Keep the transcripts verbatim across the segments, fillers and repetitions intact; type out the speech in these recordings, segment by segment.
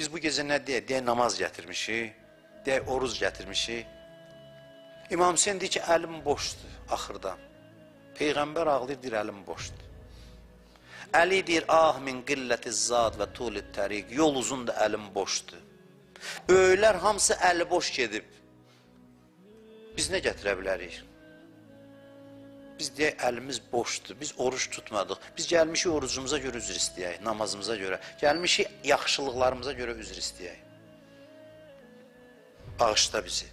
Biz bu gecə nə deyək? Deyək namaz gətirmişik, deyək oruz gətirmişik. İmam Hüseyin deyir ki, əlim boşdur axırda. Peyğəmbər ağlayır, deyir, əlim boşdur. Əli deyir, ah min qilləti zad və tulid təriq, yol uzun da əlim boşdur. Böyüklər hamısı əli boş gedib. Biz nə gətirə bilərik? Biz deyək, əlimiz boşdur, biz oruç tutmadıq. Biz gəlmişik orucumuza görə üzr istəyək, namazımıza görə. Gəlmişik yaxşılıqlarımıza görə üzr istəyək. Bağışla bizi.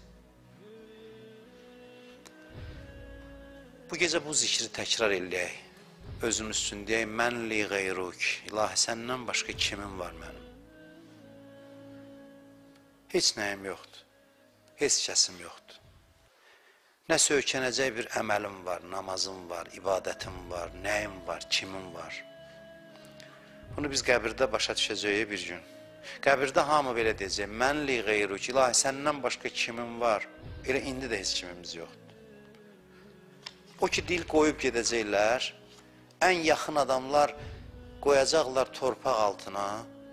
Bu gecə bu zikri təkrar eləyək. Özümüz üçün deyək, mən li qeyruk. İlahi, səndən başqa kimin var mənim? Heç nəyim yoxdur. Heç kəsim yoxdur. Nə söykənəcək bir əməlim var, namazım var, ibadətim var, nəyim var, kimin var. Bunu biz qəbirdə başa düşəcəyik bir gün. Qəbirdə hamı belə deyəcək, mən li qeyruk. İlahi, səndən başqa kimin var? Elə indi də heç kimimiz yoxdur. O ki, dil qoyub gedəcəklər, ən yaxın adamlar qoyacaqlar torpaq altına,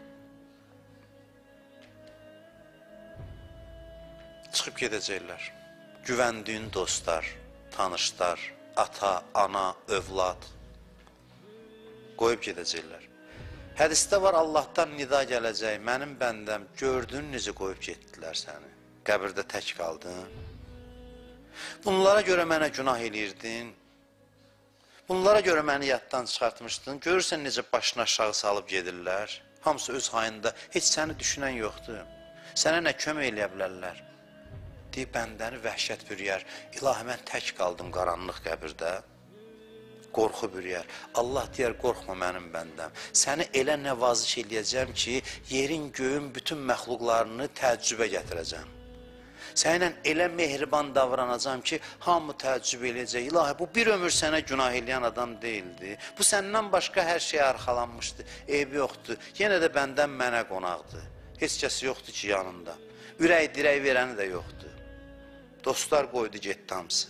çıxıb gedəcəklər. Güvəndiyin dostlar, tanışlar, ata, ana, övlad qoyub gedəcəklər. Hədisdə var, Allahdan nida gələcək, mənim bəndəm, gördün necə qoyub getdilər səni, qəbirdə tək qaldın. Bunlara görə mənə günah eləyirdin, bunlara görə məni yaddan çıxartmışdın, görürsən necə başını aşağı salıb gedirlər, hamısı öz hayında, heç səni düşünən yoxdur, sənə nə kömək eləyə bilərlər, deyib bəndəni vəhşət bürüyər, ilahi mən tək qaldım qaranlıq qəbirdə, qorxu bürüyər, Allah deyər, qorxma mənim bəndəm, səni elə nəvaziş eləyəcəm ki, yerin, göyün bütün məxluqlarını təəccübə gətirəcəm. Sənlə elə mehriban davranacam ki, hamı təəccüb eləyəcək. İlahi, bu bir ömür sənə günah eləyən adam deyildi. Bu səndən başqa hər şey arxalanmışdı. Eybi yoxdur. Yenə də bəndən mənə qonaqdır. Heç kəs yoxdur ki, yanında. Ürək dirək verəni də yoxdur. Dostlar qoydu, getdi hamısı.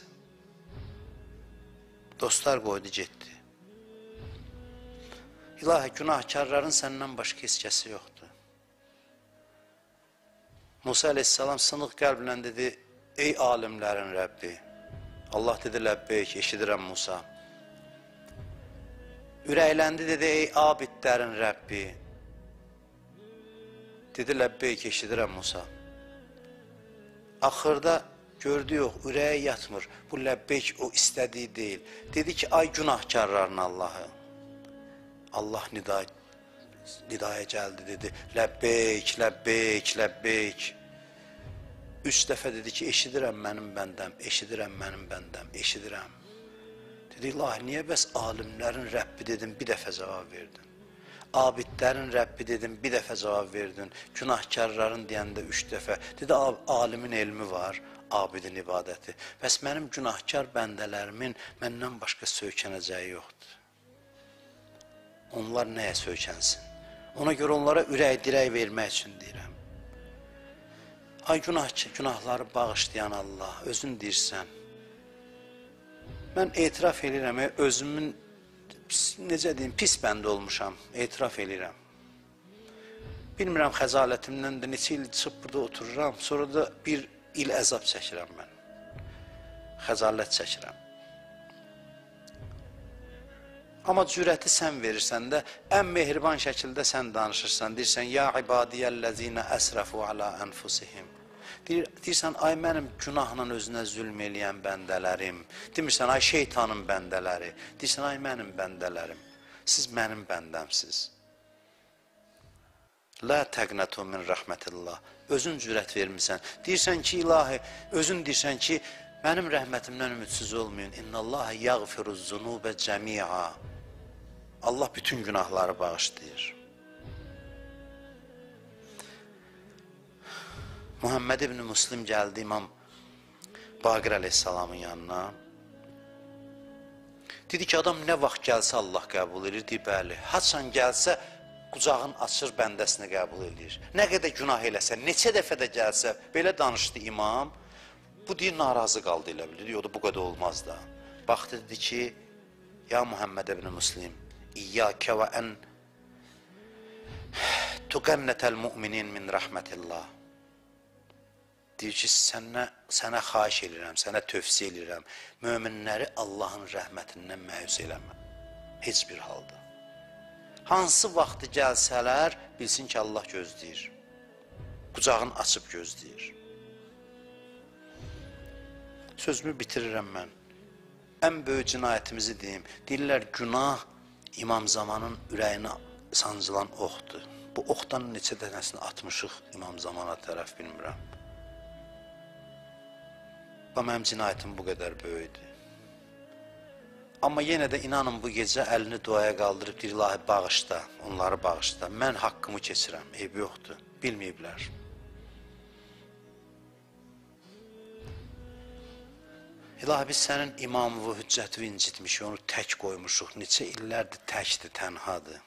Dostlar qoydu, getdi. İlahi, günahkarların səndən başqa heç kəsi yoxdur. Musa aleyhissalam sınıq qəlblə dedi, ey alimlərin Rəbbi. Allah dedi, ləbbeyk, eşidirəm Musa. Ürəkləndi dedi, ey abidlərin Rəbbi. Dedi, ləbbeyk, eşidirəm Musa. Axırda gördü yox, ürəyə yatmır. Bu ləbbeyk o istədiyi deyil. Dedi ki, ay günahkarların Allahı. Allah nida, nidaya gəldi, dedi, ləbbeyk, ləbbeyk, ləbbeyk. Üç dəfə dedi ki, eşidirəm mənim bəndəm, eşidirəm mənim bəndəm, eşidirəm. Dedi, ilahi, niyə bəs alimlərin Rəbbi dedim, bir dəfə cavab verdin. Abidlərin Rəbbi dedim, bir dəfə cavab verdin. Günahkarların deyəndə üç dəfə. Dedi, alimin elmi var, abidin ibadəti. Bəs mənim günahkar bəndələrimin məndən başqa söykənəcəyi yoxdur. Onlar nəyə söykənsin? Ona görə onlara ürək dirək vermək üçün deyirəm. Ay günah, günahları bağışlayan Allah, özün deyirsən. Mən etiraf edirəm, özümün, necə deyim, pis bəndə olmuşam, etiraf edirəm. Bilmirəm, xəzalətimdən də neçə il çıxıb burada otururam, sonra da bir il əzab çəkirəm mən. Xəzalət çəkirəm. Amma cürəti sən verirsən də, ən mehriban şəkildə sən danışırsan, deyirsən, ya ibadiyyəl-ləzinə əsrəfu alə ənfusihim. Deyirsən, ay mənim günahla özünə zülm eləyən bəndələrim. Demirsən, ay şeytanın bəndələri. Deyirsən, ay mənim bəndələrim. Siz mənim bəndəmsiz. La təqnətu min rəhmətillah. Özün cürət vermirsən. Deyirsən ki, ilahi, özün deyirsən ki, mənim rəhmətimdən ümidsiz olmayın. İnnəllaha yəğfiruz zunubə cəmi'a. Allah bütün günahları bağışlayır. Muhammed ibn Müslim gəldi İmam Baqir aleyhissalamın yanına. Dedi ki, adam nə vaxt gəlsə Allah qəbul edir, deyir, bəli. Haçan gəlsə, qucağın açır, bəndəsini qəbul edir. Nə qədər günah eləsə, neçə dəfə də gəlsə, belə danışdı imam, bu deyir, narazı qaldı elə bilir, yox da bu qədər olmaz da. Baxdı, dedi ki, ya Muhammed ibn Müslim, İyyəkə və ən tuqannətəl müminin min rəhmətillah. Deyir ki, sənə, sənə xahiş edirəm, sənə tövsiyə edirəm, möminləri Allahın rəhmətindən məyus eləmə. Heç bir halda. Hansı vaxtı gəlsələr, bilsin ki, Allah gözləyir. Qucağını açıb gözləyir. Sözümü bitirirəm mən. Ən böyük cinayətimizi deyim. Deyirlər, günah İmam Zamanın ürəyinə sancılan oxdur. Bu oxdan neçə dənəsini atmışıq İmam Zamana tərəf bilmirəm. Və mənim cinayətim bu qədər böyüdür. Amma yenə də inanın bu gecə əlini duaya qaldırıb deyir, ilahi bağışla, onları bağışla. Mən haqqımı keçirəm, eybi yoxdur, bilməyiblər. İlahi biz sənin imamı, hüccəti incitmişik, onu tək qoymuşuq, neçə illərdir təkdir, tənhadır.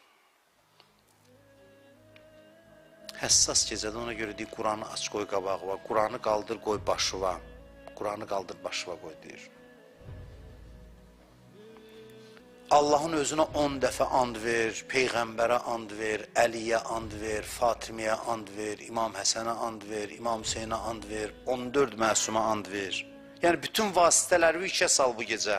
Həssas gecədə ona görə deyir, Quranı aç qoy qabağıva, Quranı qaldır qoy başıva. Quranı qaldır başıva qoy deyir. Allahın özünə on dəfə and ver, Peyğəmbərə and ver, Əliyə and ver, Fatimiyə and ver, İmam Həsənə and ver, İmam Hüseynə and ver, on dörd məsuma and ver. Yəni bütün vasitələri işə sal bu gecə.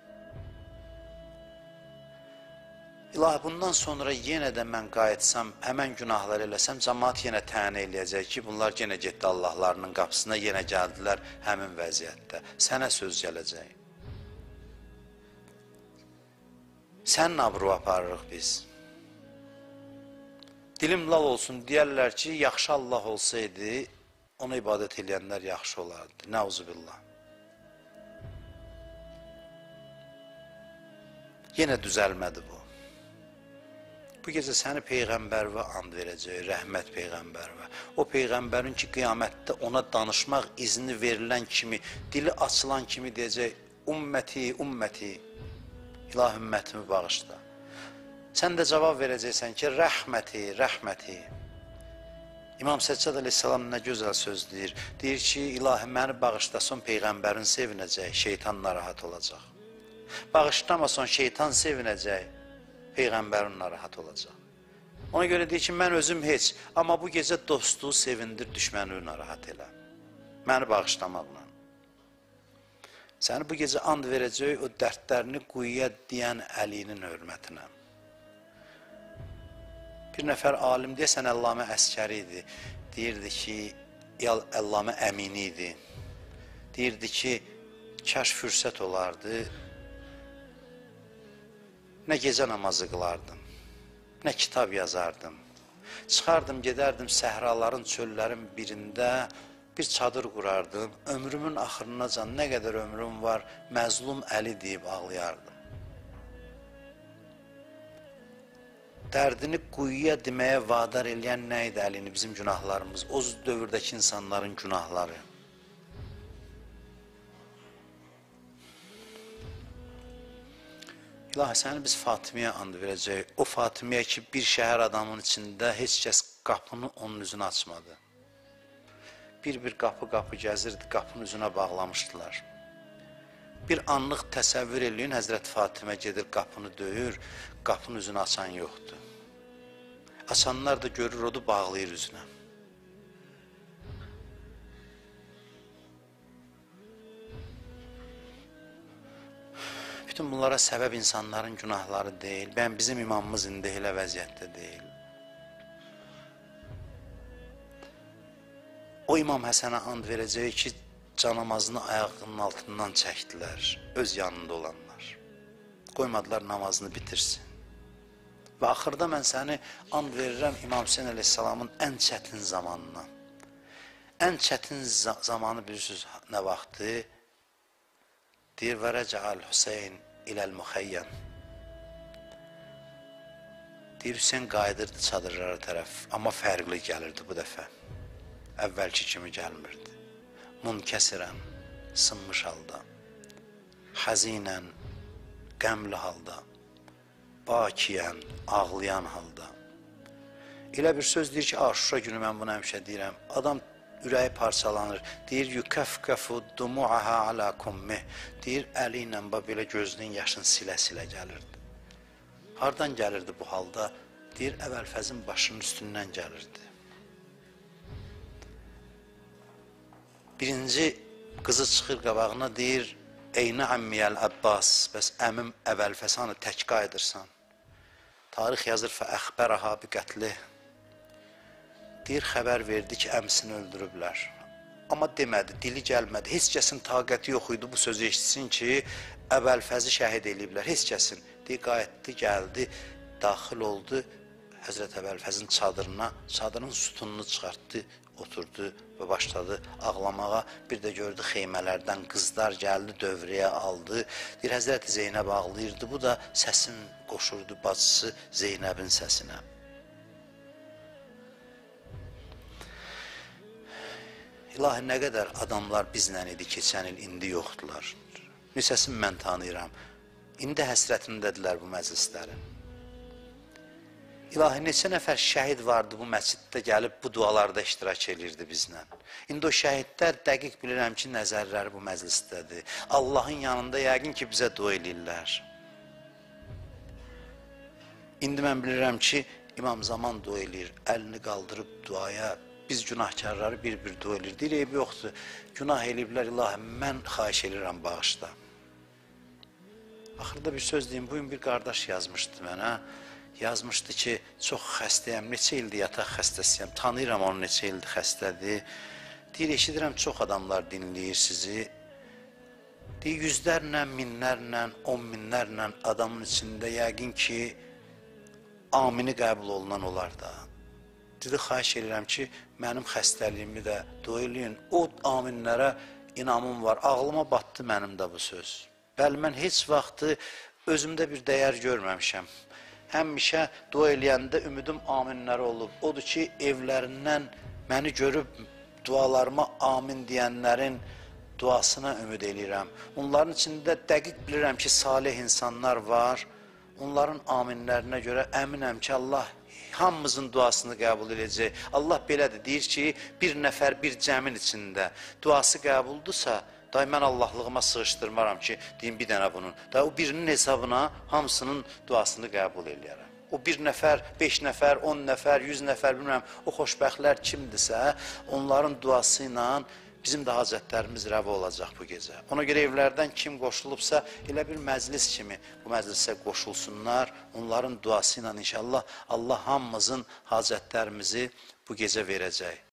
İlahi, bundan sonra yenə də mən qayıtsam, həmən günahlar eləsəm, cəmaat yenə tənə eləyəcək ki, bunlar yenə getdi Allahlarının qapısına, yenə gəldilər həmin vəziyyətdə. Sənə söz gələcək. Sənin abru aparırıq biz. Dilim lal olsun, deyərlər ki, yaxşı Allah olsaydı, ona ibadət eləyənlər yaxşı olardı. Nəuzubillah. Yenə düzəlmədi bu. Bu gecə səni Peyğəmbərvə and verəcək, rəhmət Peyğəmbərvə. O Peyğəmbərin ki, qiyamətdə ona danışmaq izni verilən kimi, dili açılan kimi deyəcək, ümməti, ümməti, ilah ümmətimi bağışla. Sən də cavab verəcəksən ki, rəhməti, rəhməti. İmam Səccad əleyhissalam nə gözəl söz deyir. Deyir ki, ilahi məni bağışlasın, Peyğəmbərin sevinəcək, şeytan narahat olacaq. Bağışlamasan, şeytan sevinəcək. Peyğəmbərin narahat olacaq. Ona görə deyir ki, mən özüm heç, amma bu gecə dostluğu sevindir, düşməni narahat elə. Məni bağışlamaqla. Səni bu gecə and verəcək o dərdlərini quyuya deyən Əlinin hörmətinə. Bir nəfər alim deyəsən Əllamə Əskəri idi. Deyirdi ki, Əllamə Əmini idi. Deyirdi ki, kaş fürsət olardı, nə gecə namazı qılardım, nə kitab yazardım. Çıxardım, gedərdim səhraların, çöllərin birində bir çadır qurardım. Ömrümün axırınacan nə qədər ömrüm var, məzlum Əli deyib ağlayardım. Dərdini quyuya deməyə vadar eləyən nə idi Əlini? Bizim günahlarımız, o dövrdəki insanların günahları. İlahi, səni biz Fatimiyə and verəcək. O Fatimiyə ki, bir şəhər adamın içində heç kəs qapını onun üzünə açmadı. Bir-bir qapı-qapı gəzirdi, qapının üzünə bağlamışdılar. Bir anlıq təsəvvür eləyin, Həzrət Fatimə gedir, qapını döyür, qapının üzünü açan yoxdur. Açanlar da görür, odu bağlayır üzünə. Bütün bunlara səbəb insanların günahları deyil. Bən bizim imamımız indi elə vəziyyətdə deyil. O İmam Həsənə and verəcək ki, canamazını ayağının altından çəkdilər, öz yanında olanlar. Qoymadılar namazını bitirsin. Və axırda mən səni and verirəm İmam Hüseyin əleyhissalamın ən çətin zamanına. Ən çətin zamanı bilirsiniz nə vaxtı? Deyir, və rəcəəl Hüseyin iləl müxəyyən. Deyir, Hüseyin qayıdırdı çadırlara tərəf, amma fərqli gəlirdi bu dəfə. Əvvəlki kimi gəlmirdi. Munkəsirən, sınmış halda, həzinən, qəmli halda, bakiyən, ağlayan halda. Elə bir söz deyir ki, Aşura günü mən bunu həmişə deyirəm, adam ürəyi parçalanır, deyir, yükəfkəfu dumu'aha ala kummih, deyir, əli ilə belə gözünün yaşını silə-silə gəlirdi. Hardan gəlirdi bu halda? deyir, Əvəlfəzin başının üstündən gəlirdi. Birinci qızı çıxır qabağına, deyir, Eynə əmmiyəl Əbbas, bəs əmim Əvəlfəz hanı tək qayıdırsan? Tarix yazır, fəəxbərəha bi qətli. Deyir, xəbər verdi ki, əmsini öldürüblər. Amma demədi, dili gəlmədi. Heç kəsin taqəti yox idi bu sözü eşitsin ki, Əvəlfəzi şəhid eləyiblər. Heç kəsin. Deyir, qayıtdı, gəldi, daxil oldu Həzrət Əvəlfəzin çadırına, çadırın sütununu çıxartdı, oturdu və başladı ağlamağa. Bir də gördü xeymələrdən qızlar gəldi, dövrəyə aldı. Deyir, Həzrət Zeynəb ağlayırdı. Bu da səsin qoşurdu bacısı Zeynəbin səsinə. İlahi, nə qədər adamlar bizlə idi keçən il, indi yoxdular. Nüsəsini mən tanıyıram. İndi həsrətindədirlər bu məclislərin. İlahi, neçə nəfər şəhid vardı bu məsciddə gəlib bu dualarda iştirak edirdi bizlə. İndi o şəhidlər dəqiq bilirəm ki, nəzərləri bu məclisdədir. Allahın yanında yəqin ki, bizə dua edirlər. İndi mən bilirəm ki, İmam Zaman dua edir, əlini qaldırıb duaya. Biz günahkarları bir-bir dua edir. Deyir, eybi yoxdur. Günah eləyiblər, ilahi, mən xahiş edirəm bağışda. Axırda bir söz deyim, bugün bir qardaş yazmışdı mənə. Yazmışdı ki, çox xəstəyəm, neçə ildir yataq xəstəsiyəm, tanıyıram onu neçə ildir xəstədir. Deyir, eşidirəm, çox adamlar dinləyir sizi. Deyir, yüzlərlə, minlərlə, on minlərlə adamın içində yəqin ki, amini qəbul olunan olar da. Dedi, xahiş edirəm ki, mənim xəstəliyimi də dua eləyin. O aminlərə inamım var. Ağlıma batdı mənim də bu söz. Bəli, mən heç vaxtı özümdə bir dəyər görməmişəm. Həmişə dua eləyəndə ümidim aminlərə olub. Odur ki, evlərindən məni görüb dualarıma amin deyənlərin duasına ümid eləyirəm. Onların içində dəqiq bilirəm ki, salih insanlar var. Onların aminlərinə görə əminəm ki, Allah hamımızın duasını qəbul edəcək. Allah belədir, deyir ki, bir nəfər bir cəmin içində duası qəbuldursa, day mən Allahlığıma sığışdırmaram ki, deyim bir dənə bunun. Day o birinin hesabına hamısının duasını qəbul eləyərəm. O bir nəfər, beş nəfər, on nəfər, yüz nəfər, bilmirəm, o xoşbəxtlər kimdirsə, onların duası ilə bizim də hacətlərimiz rəva olacaq bu gecə. Ona görə evlərdən kim qoşulubsa, elə bir məclis kimi bu məclisə qoşulsunlar. Onların duası ilə inşallah Allah hamımızın hacətlərimizi bu gecə verəcək.